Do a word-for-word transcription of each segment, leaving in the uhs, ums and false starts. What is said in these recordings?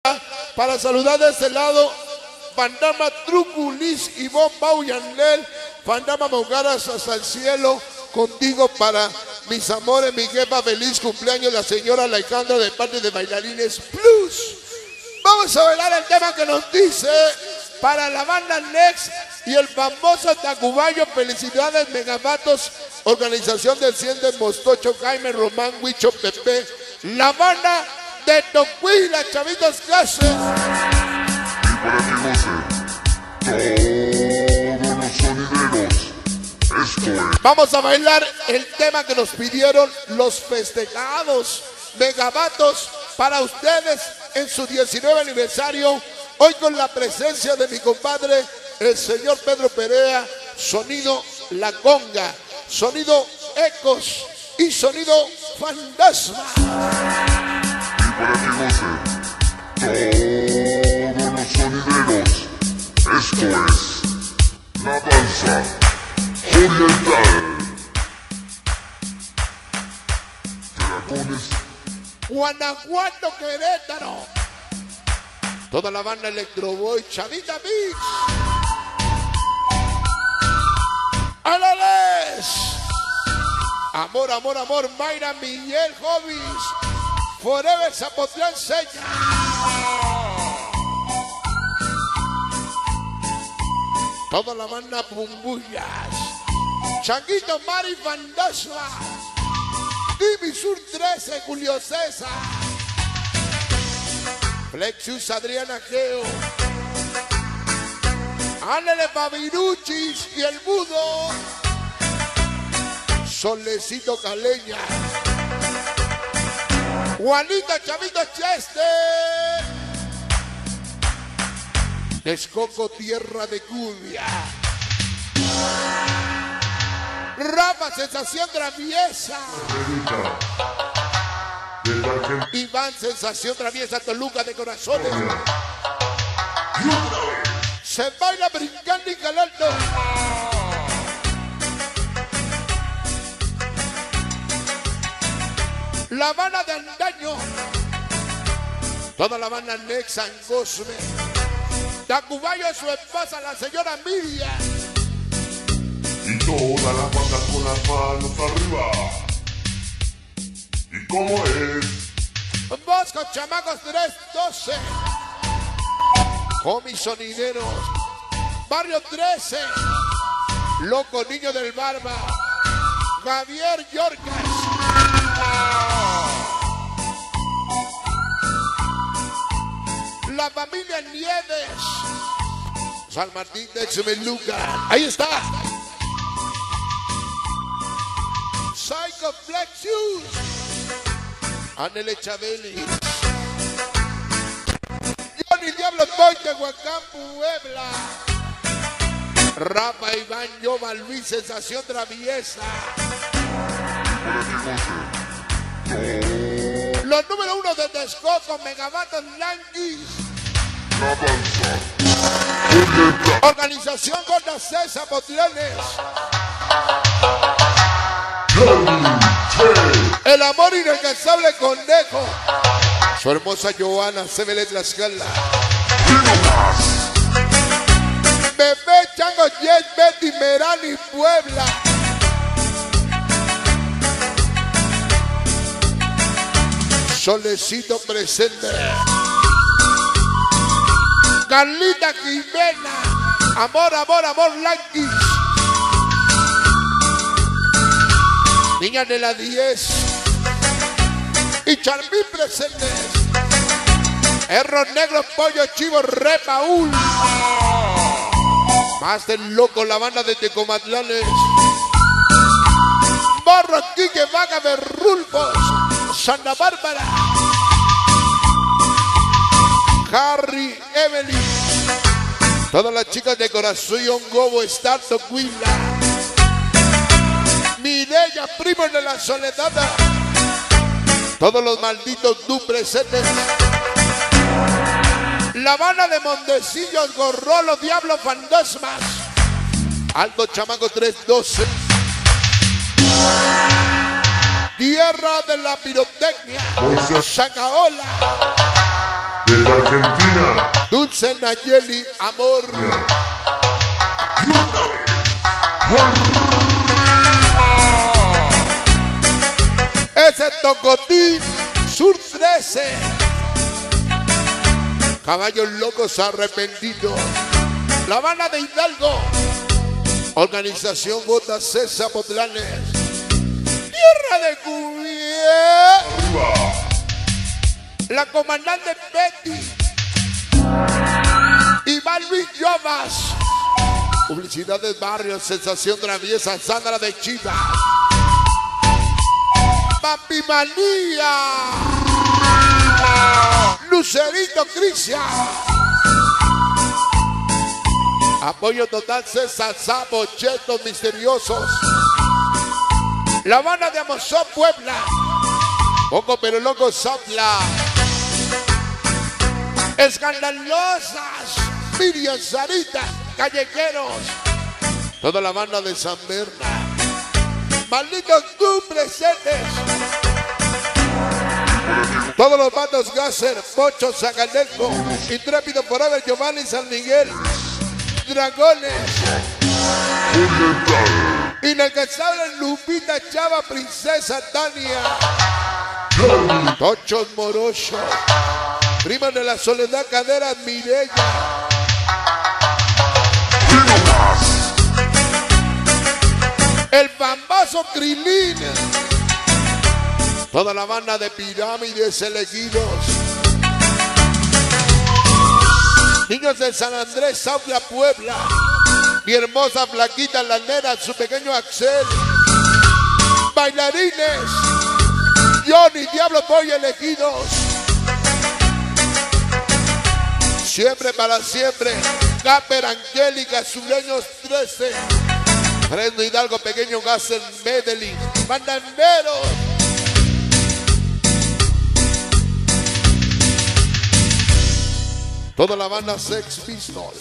para saludar de este lado. Fandama Trucu, Liz, Ivonne, Bau, Yanel, Fandama Mongaras hasta el cielo, contigo para mis amores, mi jefa, feliz cumpleaños, la señora Alejandra de parte de Bailarines Plus. Vamos a bailar el tema que nos dice para la banda Next y el famoso Tacubayo, felicidades, Megavatos, organización del cien de Mostocho, Jaime, Román, Huicho, Pepe, la banda de Tocuila, chavitos clase. Y para que gocen todos los sonideros, esto es. Vamos a bailar el tema que nos pidieron los festejados Megavatos para ustedes en su diecinueve aniversario. Hoy con la presencia de mi compadre, el señor Pedro Perea, sonido La Conga, sonido Ecos y sonido Fantasma. Y para que gocen todos los sonideros, esto es la danza oriental. Dragones. Guanajuato, Querétaro. Toda la banda Electroboy, Chavita Beach. ¡Alales! Amor, amor, amor, Mayra, Miguel, Hobbies. Forever, Zapotlán, Seña. Toda la banda Bumbullas. Changuito, Mari, Fantasma. Divisur trece, Julio César. Flexus, Adriana Geo. Ánele Fabiruchis y el Budo. Solecito Caleña. Juanita, Chavito Cheste. Texcoco, tierra de cumbia. Rafa, sensación traviesa. Iván, sensación traviesa, Toluca de corazones. Se baila brincando y calando. La Habana de Andaño. Toda la banda Nexa en Cosme. Tacubayo a su esposa, la señora Miriam. Y toda la banda con las manos arriba. ¿Y cómo es? Bosco, chamacos tres doce. Homies sonideros. Barrio trece. Loco niño del Barba. Javier Yorcas. La familia Nieves. San Martín de Xmeluca. Ahí está. Psycho Flexus. Anele Chabeli. Johnny Diablo Boy de Huacán, Puebla. Rafa Iván Yoba Luis, sensación traviesa. Los número uno de Texcoco, Megavatos Languis. Organización Gorda César Botliones. El amor inalcanzable Conejo. Su hermosa Joana, C B L Tlaxcala. Bebé Chango Jet, Betty Merani, Puebla. Solecito presente. Carlita Jimena. Amor, amor, amor, Lanquis. Niña de la diez. Y Charmín presentes. Error negro, pollo, chivo, re Paul. Más del loco, la banda de Tecomatlanes. Morro, Quique, Vaga, Berrulfos. Santa Bárbara. Harry, Evelyn. Todas las chicas de Corazón Gobo, Starto, Quilla. Mireya, primo de la Soledad. Todos los malditos du presentes. La Habana de Montecillos, Gorrolo, Diablo, Fantasmas. Alto Chamaco tres doce. Tierra de la pirotecnia. Sacaola. Desde Argentina. Dulce Nayeli, amor. Ese Tocotín, Sur trece. Caballos locos arrepentidos. La Habana de Hidalgo. Organización Bota César Potlanes. Tierra de Cubier. La comandante Betty. Iván Luis Llobas. Publicidades Barrios, Sensación Traviesa, Sandra de Chiva. Papi Manía. Lucerito Cristian. Apoyo total César Sabo, Chetos Misteriosos. La Habana de Amazon, Puebla. Poco pero loco, Zapla. Escandalosas. Miriam Sarita, Callejeros. Toda la banda de San Berna. Malditos tú presentes. Todos los bandos Gasser, Pocho, Zacaneco, Intrépido Forever, Giovanni, San Miguel, Dragones, Inalcanzable Lupita, Chava, Princesa Tania, Tochos Morochos, Prima de la Soledad, Cadera, Mireya, el famoso Krilin. Toda la banda de Pirámides Elegidos. Niños de San Andrés, Saucla, Puebla. Mi hermosa flaquita, la nena, su pequeño Axel. Bailarines. Johnny, Diablo Boy Elegidos. Siempre para siempre. Caper, Angélica, Sureños trece. Fresno Hidalgo, pequeño Gasser, Medellín. Bandaneros. Toda la banda Sex Pistols.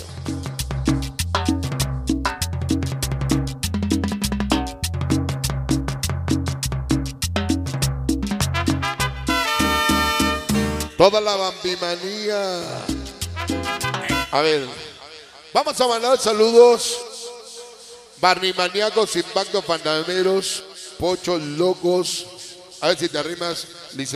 Toda la bambimanía. A ver, vamos a mandar saludos. Barnimaníacos, Impacto, Pandameros, Pochos Locos. A ver si te arrimas.